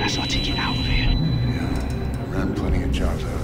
That's our ticket out of here. Yeah, I ran plenty of jobs out